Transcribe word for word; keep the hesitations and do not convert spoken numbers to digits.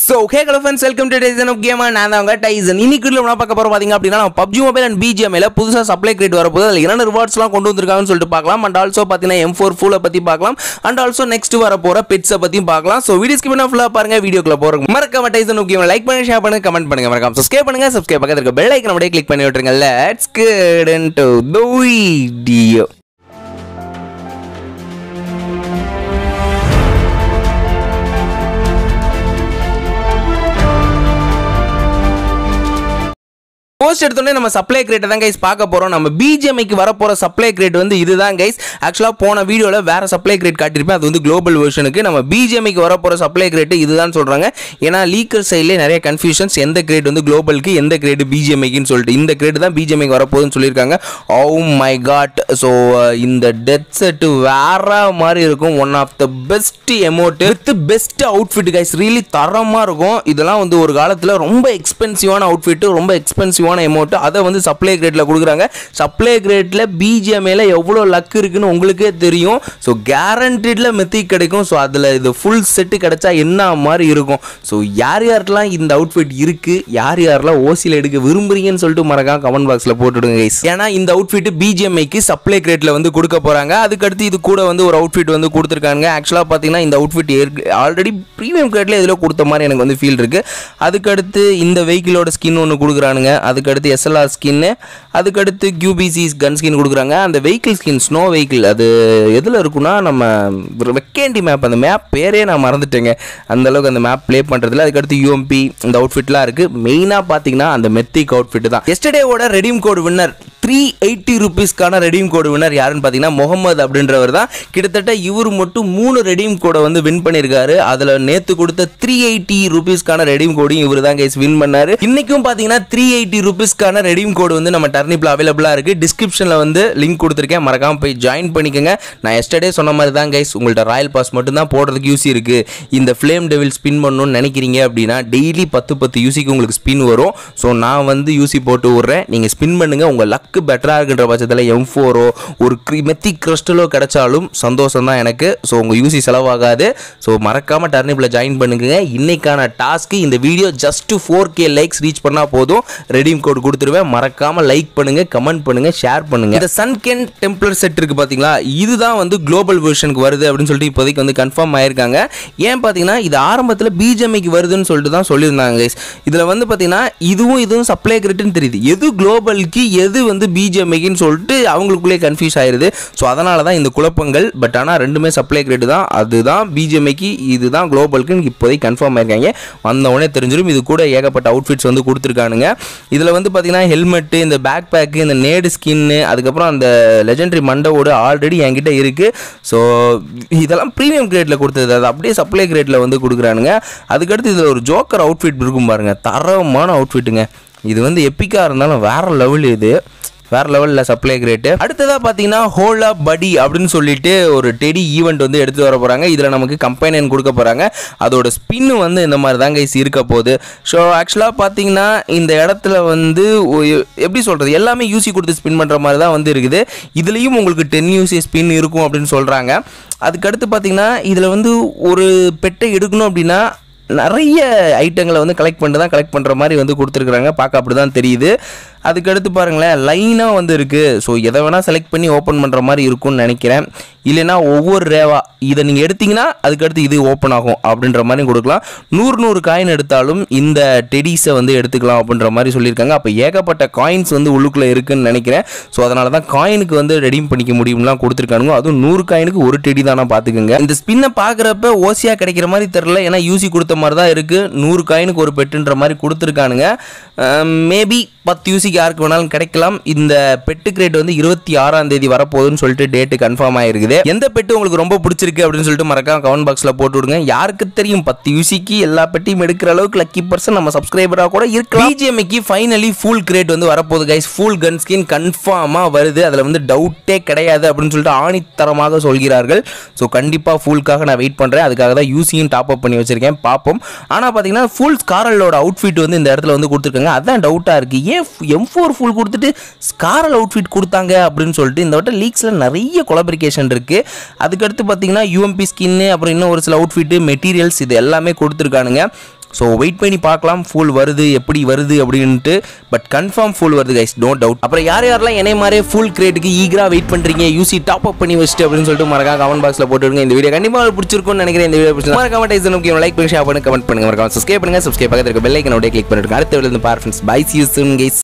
So, hey hello friends, welcome to Tysonnoobgamer. நான் தான் உங்க டைசன். இன்னைக்கு வீடியோல நம்ம பார்க்க போறோம் பாத்தீங்க அப்படினா நம்ம P U B G Mobile and Bgmi ல புதுசா சப்ளை கிரேட் வரப்போகுது. அதுல என்னென்ன ரிவார்ட்ஸ்லாம் கொண்டு வந்திருக்காங்கன்னு சொல்லிட்டு பார்க்கலாம். And also பாத்தீனா M four full பத்தி பார்க்கலாம். And also next வர போற pets பத்தியும் பார்க்கலாம். So, வீடியோ ஸ்கிப் பண்ணாம ஃபுல்லா பாருங்க. வீடியோக்குள்ள போறோம். மறக்காம Tysonnoobgamer லைக் பண்ணுங்க, ஷேர் பண்ணுங்க, கமெண்ட் பண்ணுங்க. மறக்காம subscribe பண்ணுங்க. subscribe பக்கத்துல இருக்க bell icon அப்படியே click பண்ணி விட்டுருங்க. Let's get into the video. Post எடுத்தோனே நம்ம சப்ளை கிரேட் தான் गाइस பார்க்க போறோம். நம்ம Bgmi க்கு வர போற சப்ளை கிரேட் வந்து இதுதான் गाइस. एक्चुअली போன வீடியோல வேற சப்ளை கிரேட் காட்டிருப்பேன். அது வந்து குளோபல் வெர்ஷனுக்கு. நம்ம Bgmi க்கு வர போற சப்ளை கிரேட் இதுதான் சொல்றாங்க. ஏனா லீக்கர் சைடுல நிறைய கன்ஃபியூஷன்ஸ், எந்த கிரேட் வந்து குளோபலுக்கு எந்த கிரேட் Bgmi க்குன்னு சொல்லிட்டு இந்த கிரேட் தான் Bgmi க்கு வர போகுதுன்னு சொல்லிருக்காங்க. Oh my God. சோ இந்த டெத் செட் வேற மாதிரி இருக்கும். One of the best emote with best outfit guys. Really தரமா இருக்கும். இதெல்லாம் வந்து ஒரு காலத்துல ரொம்ப எக்ஸ்பென்சிவான அவுட்ஃபிட், ரொம்ப எக்ஸ்பென்சிவ் அமௌண்ட். அதை வந்து சப்ளை கிரேட்ல கொடுக்குறாங்க. சப்ளை கிரேட்ல Bgmi ல எவ்வளவு லக் இருக்குன்னு உங்களுக்கே தெரியும். ஸோ கேரண்டீட்ல மெத்திக் கிடைக்கும். ஸோ அதில் இது ஃபுல் செட்டு கிடைச்சா என்ன மாதிரி இருக்கும். ஸோ யார் யாருக்கெல்லாம் இந்த அவுட்ஃபிட் இருக்கு, யார் யாரெல்லாம் ஓசியில் எடுக்க விரும்புறீங்கன்னு சொல்லிட்டு மறக்காம கமெண்ட் பாக்ஸ்ல போட்டுடுங்க கைஸ். ஏன்னா இந்த அவுட்ஃபிட் Bgmi க்கு சப்ளை கிரேட்ல வந்து கொடுக்க போறாங்க. அதுக்கடுத்து இது கூட வந்து ஒரு அவுட்ஃபிட் வந்து கொடுத்துருக்காங்க. ஆக்சுவலா பார்த்தீங்கன்னா இந்த அவுட்ஃபிட் ஆல்ரெடி ப்ரீமியம் கிரேட்ல இதில் கொடுத்த மாதிரி எனக்கு வந்து ஃபீல் இருக்கு. அதுக்கடுத்து இந்த வெஹிக்கிளோட ஸ்கின் ஒன்று கொடுக்குறானுங்க. அதுக்கடுத்து S L R ஸ்கின், அதுக்கடுத்து Q B C gun skin கொடுக்குறாங்க. அந்த வெஹிக்கிள் ஸ்கின் ஸ்னோ வெஹிக்கிள் அது எதில் இருக்குன்னா நம்ம வெக்கேண்டி மேப், அந்த மேப் பேரே நான் மறந்துட்டேங்க. அந்த அளவுக்கு அந்த மேப் ப்ளே பண்ணுறதுல. அதுக்கடுத்து U M P இந்த அவுட்ஃபிட்லாம் இருக்குது. மெயினாக பார்த்தீங்கன்னா அந்த மெத்திக் அவுட்ஃபிட் தான். எஸ்டர்டேவோட redeem code winner three eighty ருபீஸ்க்கான ரெடீம் கோடு வின்னர் யாருன்னு பார்த்தீங்கன்னா முகமது அப்படின்றவர் தான். கிட்டத்தட்ட இவர் மட்டும் மூணு ரெடீம் கோடை வந்து வின் பண்ணியிருக்காரு. அதில் நேற்று கொடுத்த த்ரீ எயிட்டி ருபீஸ்க்கான ரெடீம் கோடையும் இவர் தான் கைஸ் வின் பண்ணாரு. இன்னைக்கும் பார்த்தீங்கன்னா த்ரீ எயிட்டி ருபீஸ்க்கான ரெடீம் கோடு வந்து நம்ம டர்னிப்ல அவைலபிளாக இருக்கு. டிஸ்கிரிப்ஷனில் வந்து லிங்க் கொடுத்துருக்கேன், மறக்காம போய் ஜாயின் பண்ணிக்கோங்க. நான் எஸ்டர்டே சொன்ன மாதிரி தான் கைஸ், உங்கள்கிட்ட ராயல் பாஸ் மட்டும் தான் போடுறதுக்கு யூசி இருக்கு. இந்த ஃப்ளேம் டெவில் ஸ்பின் பண்ணணும்னு நினைக்கிறீங்க அப்படின்னா டெய்லி பத்து பத்து யூசிக்கு உங்களுக்கு ஸ்பின் வரும். ஸோ நான் வந்து யூசி போட்டு விட்றேன், நீங்கள் ஸ்பின் பண்ணுங்க. உங்கள் லக்கு பெட்டரா இருக்குன்ற பட்சத்தில் எம் ஃபோரோ ஒரு மெத்திக் கிறிஸ்டலோ கிடைச்சாலும் சந்தோஷம் தான் எனக்கு. ஸோ உங்கள் யூசி செலவாகாது. ஸோ மறக்காம டர்னிப்ல ஜாயின் பண்ணுங்க. இன்னைக்கான டாஸ்க்கு இந்த video just four K likes reach பண்ணா போதும், ரெடீம் கோட் கொடுத்துருவேன். மறக்காம லைக் பண்ணுங்க, கமெண்ட் பண்ணுங்க, ஷேர் பண்ணுங்க. இந்த சன்கென் டெம்ப்ளர் செட் இருக்கு பாத்தீங்களா, இதுதான் வந்து குளோபல் வெர்ஷனுக்கு வருது அப்படின்னு சொல்லிட்டு இப்போதைக்கு வந்து கன்ஃபார்ம் ஆயிருக்காங்க. ஏன் பார்த்தீங்கன்னா இது ஆரம்பத்தில் Bgmi க்கு வருதுன்னு சொல்லிட்டு தான் சொல்லியிருந்தாங்க கைஸ். இதில் வந்து பார்த்தீங்கன்னா இதுவும் இதுவும் சப்ளை கிரேட்னு தெரியுது. எது குளோபலுக்கு எது வந்து Bgmi ன்னு சொல்லிட்டு அவங்களுக்குள்ளே கன்ஃபியூஸ் ஆயிருது. ஸோ அதனால தான் இந்த குழப்பங்கள். பட் ஆனால் ரெண்டுமே சப்ளை கிரேட் தான். அதுதான் Bgmi க்கு, இதுதான் குளோபலுக்கு இப்போதைக்கு கன்ஃபார்ம் ஆயிருக்காங்க. வந்த உடனே தெரிஞ்சிடும். இது கூட ஏகப்பட்ட அவுட்ஃபிட்ஸ் வந்து கொடுத்துருக்கானுங்க. இதில் வந்து பார்த்தீங்கன்னா ஹெல்மெட்டு, இந்த பேக் பேக்கு, இந்த நேடு ஸ்கின்னு, அதுக்கப்புறம் அந்த லெஜெண்டரி மண்டவோடு ஆல்ரெடி என்கிட்ட இருக்குது. ஸோ இதெல்லாம் ப்ரீமியம் கிரேட்டில் கொடுத்தது, அது அப்படியே சப்ளை கிரேட்டில் வந்து கொடுக்குறானுங்க. அதுக்கடுத்து இதில் ஒரு ஜோக்கர் அவுட்ஃபிட் இருக்கும் பாருங்க, தரமான அவுட்ஃபிட்டுங்க. இது வந்து எப்பிக்காக இருந்தாலும் வேற லெவல், இது வேற லெவலில் சப்ளை கிரேட்டு. அடுத்ததாக பார்த்தீங்கன்னா ஹோலா படி அப்படின்னு சொல்லிட்டு ஒரு டெடி ஈவெண்ட் வந்து எடுத்து வர போகிறாங்க. இதில் நமக்கு கம்பெனியன் கொடுக்க போகிறாங்க. அதோட ஸ்பின்னு வந்து இந்த மாதிரி தாங்க இருக்க போகுது. ஸோ ஆக்சுவலாக பார்த்தீங்கன்னா இந்த இடத்துல வந்து எப்படி சொல்கிறது, எல்லாமே யூசி கொடுத்து ஸ்பின் பண்ணுற மாதிரி தான் வந்து இருக்குது. இதுலேயும் உங்களுக்கு டென் யூசி ஸ்பின் இருக்கும் அப்படின்னு சொல்கிறாங்க. அதுக்கடுத்து பார்த்தீங்கன்னா இதில் வந்து ஒரு பெட்டை எடுக்கணும் அப்படின்னா நிறைய ஐட்டங்களை வந்து கலெக்ட் பண்ணிட்டு தான் கலெக்ட் பண்ணுற மாதிரி வந்து கொடுத்துருக்குறாங்க. பார்க்க அப்படி தான் தெரியுது. அதுக்கடுத்து பாருங்களேன் லைனாக வந்து இருக்குது. ஸோ எதை வேணால் செலக்ட் பண்ணி ஓப்பன் பண்ணுற மாதிரி இருக்கும்னு நினைக்கிறேன். இல்லைனா ஒவ்வொரு ரேவா இதை நீங்கள் எடுத்திங்கன்னா அதுக்கடுத்து இது ஓப்பன் ஆகும் அப்படின்ற மாதிரி கொடுக்கலாம். நூறு நூறு காயின் எடுத்தாலும் இந்த டெடிஸை வந்து எடுத்துக்கலாம் அப்படின்ற மாதிரி சொல்லியிருக்காங்க. அப்போ ஏகப்பட்ட காயின்ஸ் வந்து உள்ளுக்குள்ளே இருக்குதுன்னு நினைக்கிறேன். ஸோ அதனால தான் காயினுக்கு வந்து ரெடீம் பண்ணிக்க முடியும்லாம் கொடுத்துருக்கானுங்க. அதுவும் நூறு காயினுக்கு ஒரு டெடி தானே பார்த்துக்குங்க. இந்த ஸ்பின்னை பார்க்குறப்ப ஓசியாக கிடைக்கிற மாதிரி தெரில, ஏன்னா யூசி கொடுத்த மாதிரி தான் இருக்குது. நூறு காயினுக்கு ஒரு பெட்டுன்ற மாதிரி கொடுத்துருக்கானுங்க. மேபி பத்து யூசிக்கு யாருக்கு வேணாலும் கிடைக்கலாம். இந்த பெட்டு கிரேட் வந்து இருபத்தி ஆறாம் தேதி வரப்போகுதுன்னு சொல்லிட்டு டேட்டு கன்ஃபார்ம் ஆயிருக்குது. எந்த பெட்டு உங்களுக்கு ரொம்ப பிடிச்சிருக்கு அப்படின்னு சொல்லிட்டு மறக்காம கமெண்ட் பாக்ஸ்ல போட்டு விடுங்க. யாருக்கு தெரியும், பத்து யூசிக்கு எல்லா பெட்டையும் எடுக்கிற அளவுக்கு லக்கி பர்சன் நம்ம சப்ஸ்கிரைபராக கூட இருக்கலாம். Bgmi க்கு ஃபைனலி ஃபுல் கிரேட் வந்து வரப்போகுது கைஸ். ஃபுல் கன் ஸ்கின் கன்ஃபார்மாக வருது, அதில் வந்து டவுட்டே கிடையாது அப்படின்னு சொல்லிட்டு ஆணித்தரமாக சொல்கிறார்கள். ஸோ கண்டிப்பாக ஃபுல்காக நான் வெயிட் பண்ணுறேன். அதுக்காக தான் யூசியும் டாப் அப் பண்ணி வச்சிருக்கேன், பார்ப்போம். ஆனால் பார்த்தீங்கன்னா ஃபுல் ஸ்காரலோட அவுட்ஃபிட் வந்து இந்த இடத்துல வந்து கொடுத்துருக்காங்க. அதான் டவுட்டாக இருக்குது, ஏன் எம் ஃபோர் ஃபுல் கொடுத்துட்டு ஸ்காரல் அவுட்ஃபிட் கொடுத்தாங்க அப்படின்னு சொல்லிட்டு. இந்த வட்ட லீக்ஸில் நிறைய கொலாபரேஷன் இருக்குது. அதுக்கடுத்து பார்த்தீங்கன்னா யூஎம்பி ஸ்கின்னு, அப்புறம் இன்னும் ஒரு சில அவுட்ஃபிட்டு, மெட்டீரியல்ஸ் இது எல்லாமே கொடுத்துருக்கானுங்க. ஸோ வெயிட் பண்ணி பார்க்கலாம் ஃபுல் வருது எப்படி வருது அப்படின்ட்டு. பட் கன்ஃபார்ம் ஃபுல் வருது கைஸ், நோ டவுட். அப்புறம் யார் யாரெல்லாம் என்னை மாதிரி ஃபுல் கிரேட்டுக்கு ஈகரா வெயிட் பண்ணுறீங்க, யூசி டாப் அப் பண்ணி வச்சுட்டு அப்படின்னு சொல்லிட்டு மறக்காம கமெண்ட் பாக்ஸில் போட்டுருங்க. இந்த வீடியோ கண்டிப்பாக பிடிச்சிருக்கும்னு நினைக்கிறேன். இந்த வீடியோ பிடிச்சிருந்தா மறக்காம டைசனுக்கு லைக் பண்ணி ஷேர் பண்ணி கமெண்ட் பண்ணுங்க. மறக்காம சப்ஸ்கிரைப் பண்ணுங்க. சப்ஸ்கிரைப் பக்கத்துல இருக்க பெல் ஐக்கனோட கிளிக் பண்ணிருங்க. அடுத்த வீடியோல இருந்து பாருங்க. Bye, see you soon guys.